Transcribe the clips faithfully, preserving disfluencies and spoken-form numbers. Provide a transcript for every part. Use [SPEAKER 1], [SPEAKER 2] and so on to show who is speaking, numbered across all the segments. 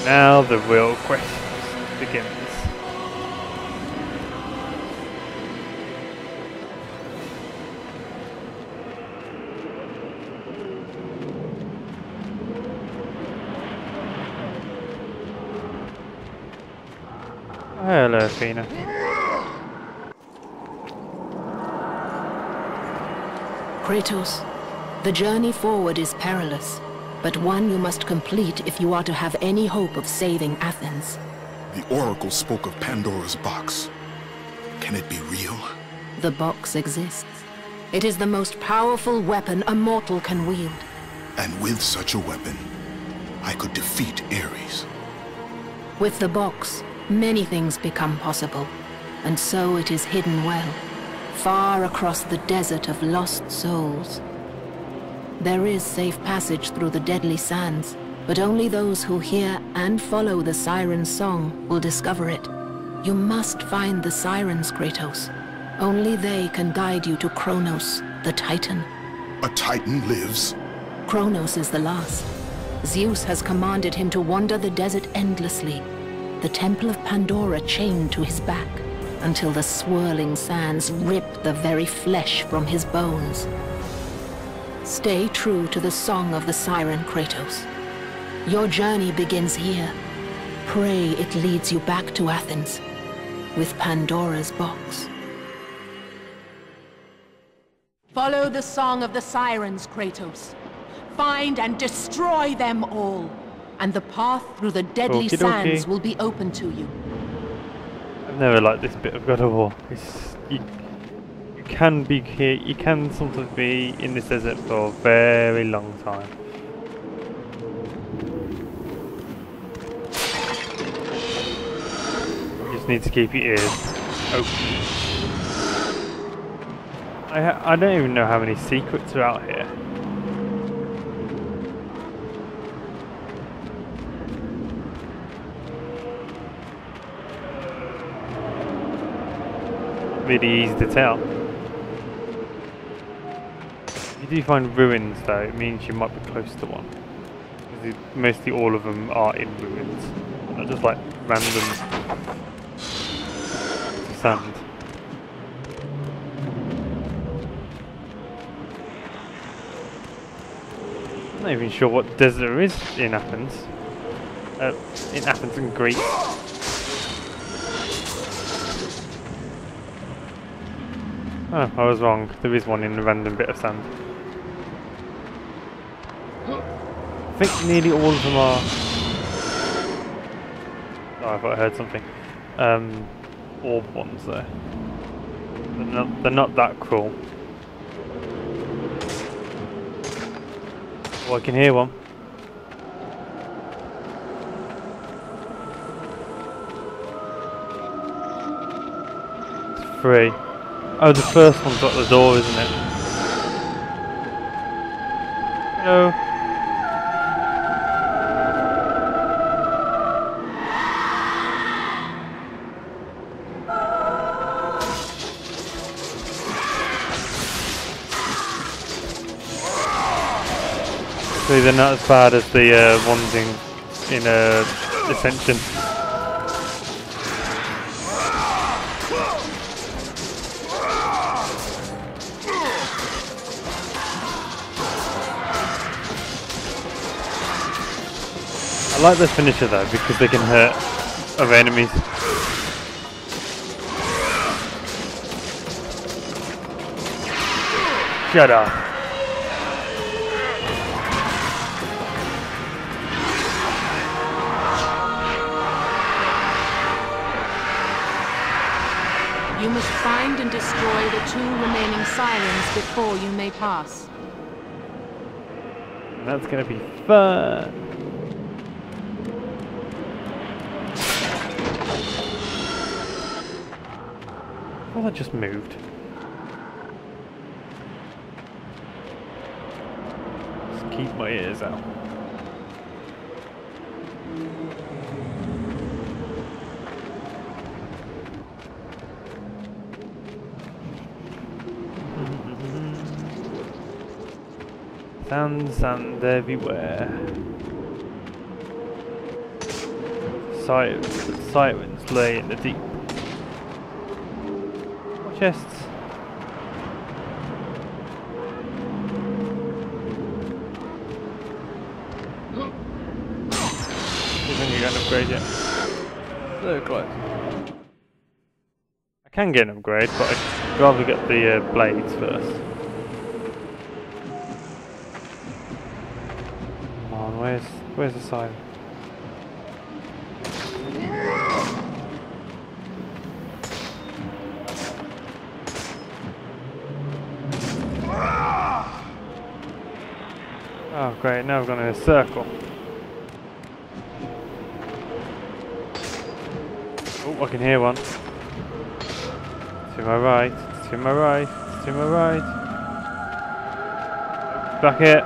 [SPEAKER 1] now the real quest begins. Hello, Athena.
[SPEAKER 2] Kratos, the journey forward is perilous, but one you must complete if you are to have any hope of saving Athens.
[SPEAKER 3] The Oracle spoke of Pandora's box. Can it be real?
[SPEAKER 2] The box exists. It is the most powerful weapon a mortal can wield.
[SPEAKER 3] And with such a weapon, I could defeat Ares.
[SPEAKER 2] With the box, many things become possible, and so it is hidden well, far across the desert of lost souls. There is safe passage through the deadly sands, but only those who hear and follow the siren's song will discover it. You must find the sirens, Kratos. Only they can guide you to Kronos, the Titan.
[SPEAKER 3] A Titan lives?
[SPEAKER 2] Kronos is the last. Zeus has commanded him to wander the desert endlessly, the Temple of Pandora chained to his back, until the swirling sands rip the very flesh from his bones. Stay true to the song of the siren, Kratos. Your journey begins here. Pray it leads you back to Athens, with Pandora's box. Follow the song of the sirens, Kratos. Find and destroy them all, and the path through the deadly
[SPEAKER 1] Okie
[SPEAKER 2] sands
[SPEAKER 1] dokie.
[SPEAKER 2] will be open to you.
[SPEAKER 1] I've never liked this bit of God of War. It's, you, you can be here, you can sometimes be in this desert for a very long time. You just need to keep your ears open. I ha I don't even know how many secrets are out here. Really easy to tell. If you do find ruins though, it means you might be close to one. Because mostly all of them are in ruins, not just like random sand. I'm not even sure what desert there is in Athens. Uh, in Athens in Greece. Oh, I was wrong. There is one in a random bit of sand. I think nearly all of them are... Oh, I thought I heard something. Um, orb ones there. They're not, they're not that cruel. Oh, I can hear one. It's free. Oh, the first one's got the door, isn't it? Hello. So they're not as bad as the uh, ones in, in uh, Ascension. I like the finisher though, because they can hurt other enemies. Shut up.
[SPEAKER 2] You must find and destroy the two remaining sirens before you may pass.
[SPEAKER 1] That's gonna be fun. Oh, that just moved. Just keep my ears out. Sand, sand everywhere. siren, the sirens lay in the deep. More chests. Isn't you going to upgrade yet? So close. I can get an upgrade, but I'd rather get the uh, blades first. Come on, where's where's the siren? Oh great, now we've gone in a circle. Oh, I can hear one. To my right, to my right, to my right. Back here.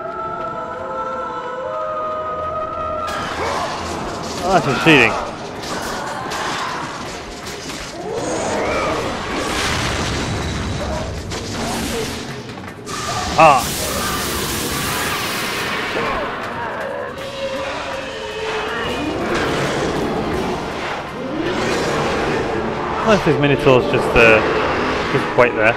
[SPEAKER 1] Oh, that's just cheating. Ah. Unless these minotaurs just uh, just wait there.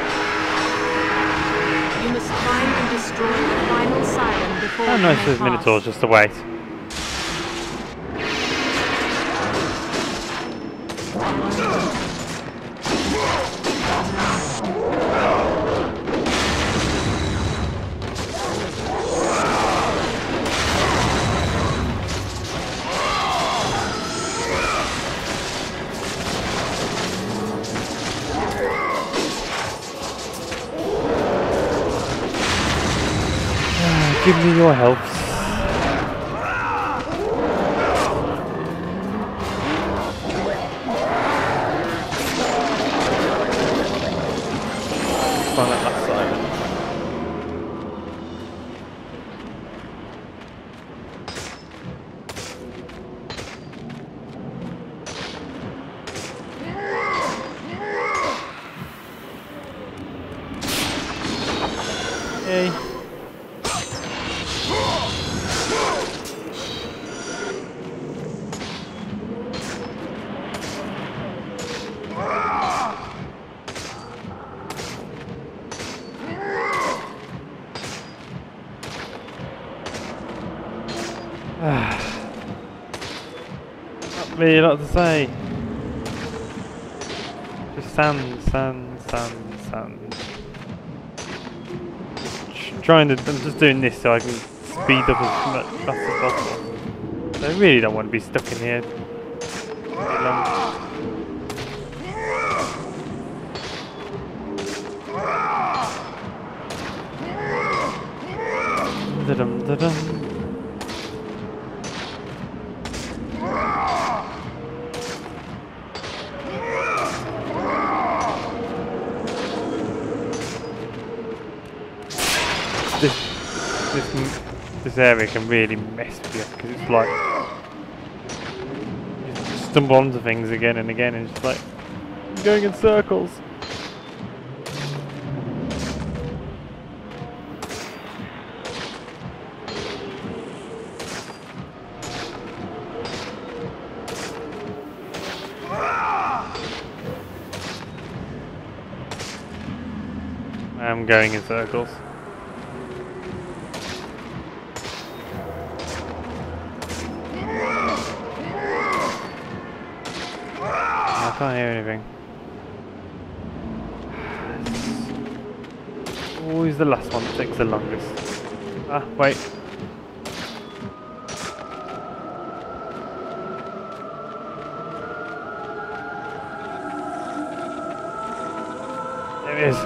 [SPEAKER 2] You must find and destroy the final siren before
[SPEAKER 1] How nice these minotaurs just to wait. Give me your help. Find that last siren. Yay. Not really a lot to say. Just sand, sand, sand, sand. Just trying to, I'm just doing this so I can speed up as much fast as possible. I really don't want to be stuck in here very long. Da-dum, da-dum. This, this, this area can really mess with you because it's like you just stumble onto things again and again and it's like I'm going in circles. I'm going in circles. I can't hear anything. Always the last one that takes the longest. Ah, wait. There it is.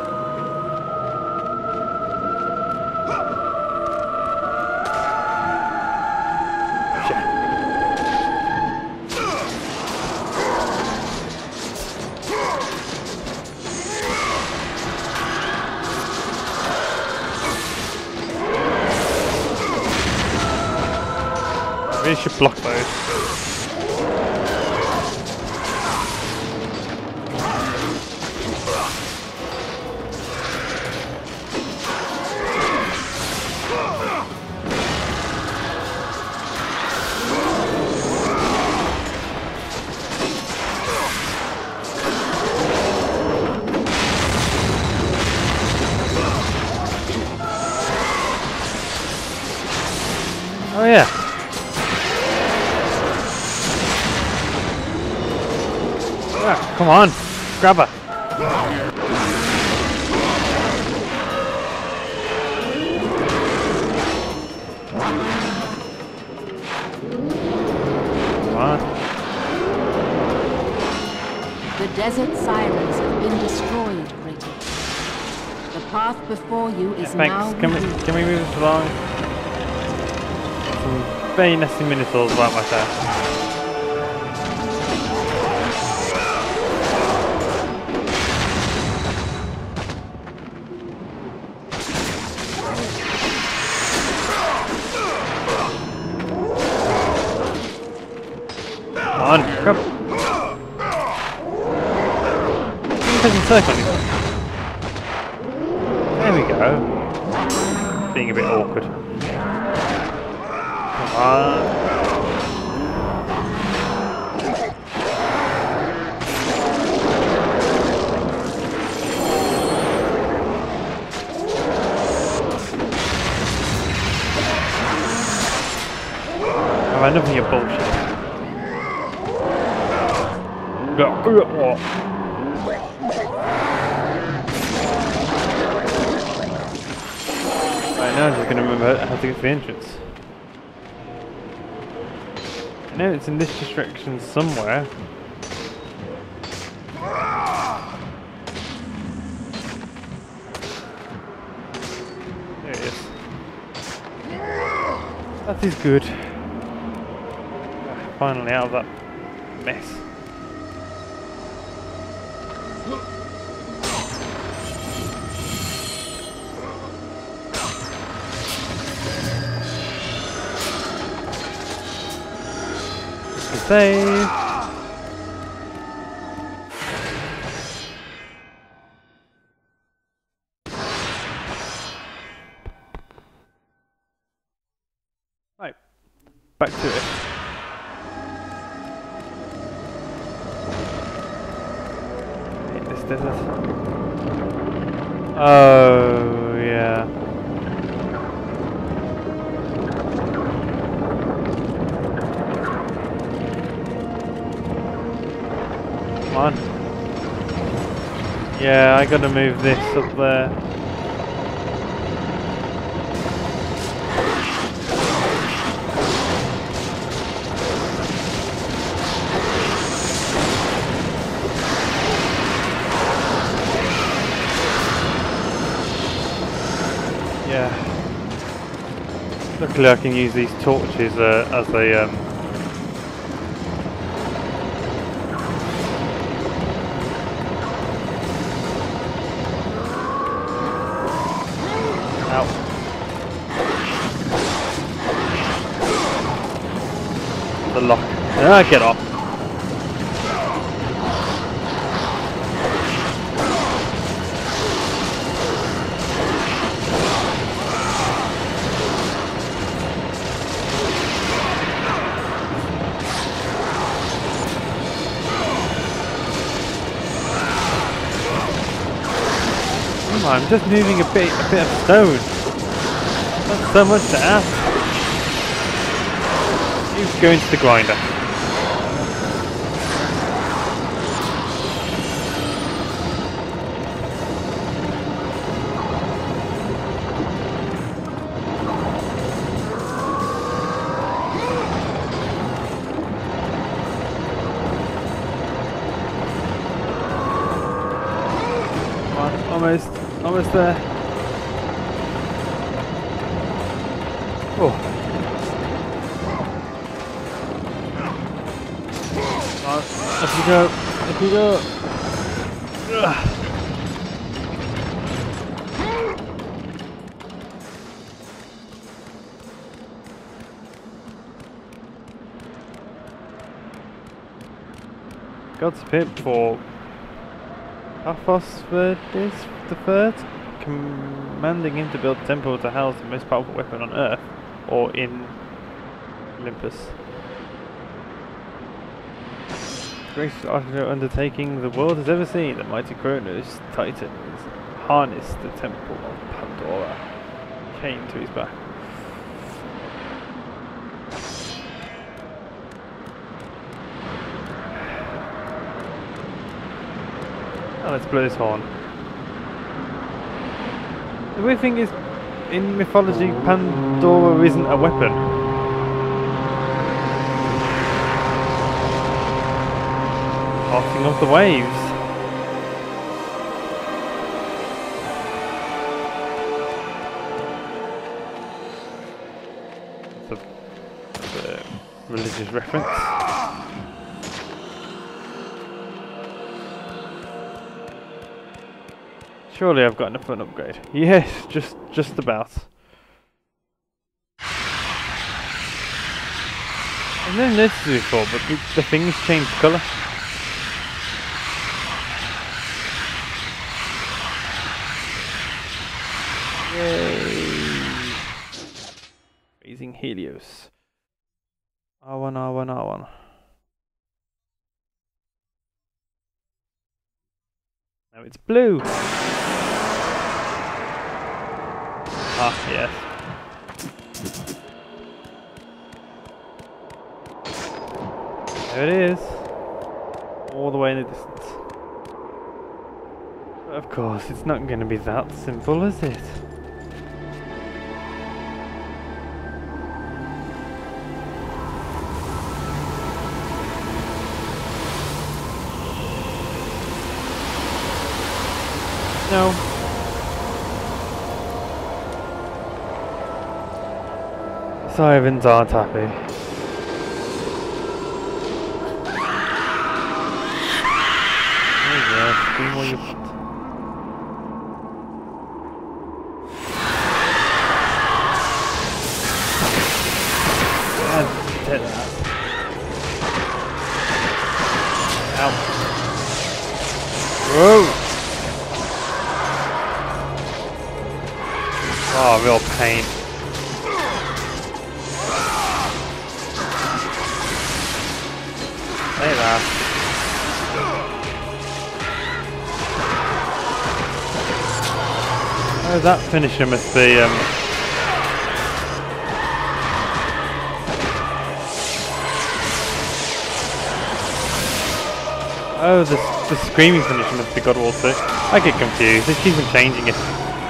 [SPEAKER 1] We should block those. yeah. Ah, come on, grab her. Come on.
[SPEAKER 2] The desert sirens have been destroyed, Kratos. The path before you is
[SPEAKER 1] Yeah,
[SPEAKER 2] now
[SPEAKER 1] thanks. Can we,
[SPEAKER 2] revealed.
[SPEAKER 1] can we move this along? Some very nasty minotaurs right myself. Come on, come. Doesn't circle anymore. There we go. Being a bit awkward. Come on. Oh, I love your bullshit. Right now I'm just going to remember how to get to the entrance. I know it's in this direction somewhere. There it is. That is good. Finally out of that mess. Save. Right, back to it. Hit this desert. Oh yeah. Come on. Yeah, I gotta move this up there. Yeah. Luckily I can use these torches uh, as they um Ow. The lock. Ah, get off. Come on, I'm just moving a bit, a bit of stone. Not so much to ask. You go into the grinder. Come on, almost, almost there. Oh. Up you go, up you go. Ugh. God's pip for Kratos is the third, commanding him to build a temple to house the most powerful weapon on Earth, or in Olympus. Greatest architect undertaking the world has ever seen, the mighty Kratos Titans harnessed the temple of Pandora, chained to his back. Oh, let's blow this horn. The weird thing is, in mythology, Pandora isn't a weapon. Passing of the waves. It's a, a religious reference. Surely I've got enough for an upgrade. Yes, just just about. I've never noticed it before, but the, the things change colour. Yay! Raising Helios. R one, R one, R one. Now it's blue. Ah, yes. There it is. All the way in the distance. But of course, it's not going to be that simple, is it? No. Sirens aren't happy. Oh yeah, scream while you want. Ah, dead that. Ow. Whoa! Oh, real pain. Hey there. Oh, that finisher must be, um... Oh, the, the screaming finisher must be God Water. I get confused, they keep on changing it.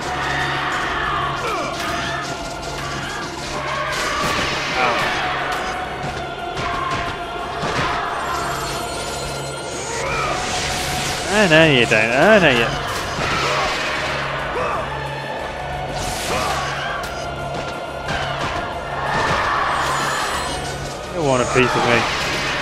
[SPEAKER 1] Oh no you don't, oh no you... You want a piece of me.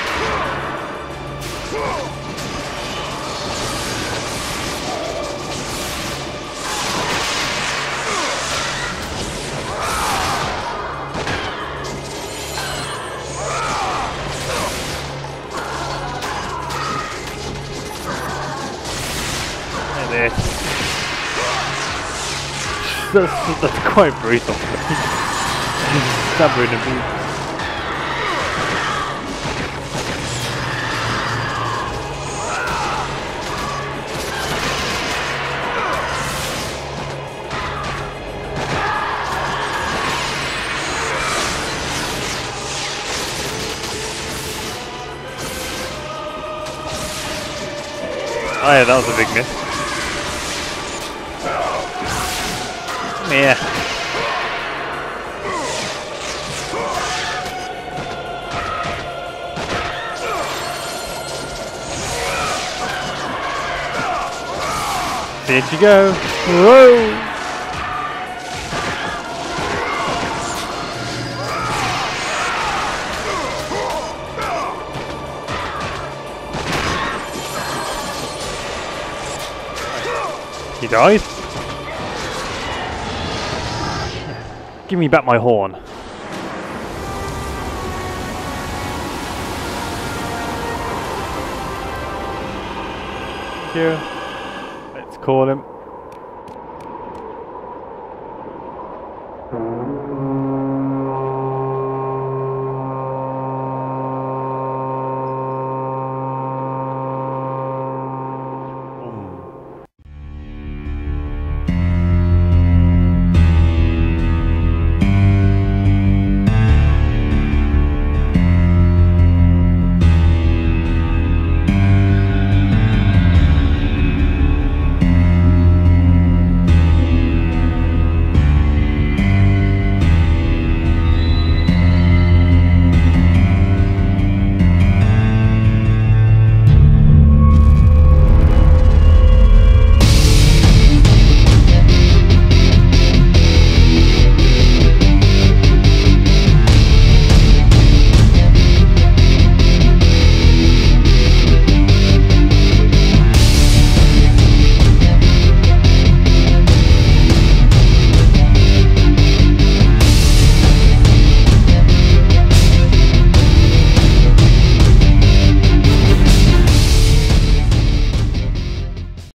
[SPEAKER 1] That's, that's quite brutal. Stubborn and brutal. Oh yeah, that was a big miss. Yeah. There you go. Whoa! He died. Give me back my horn. Thank you. Let's call him.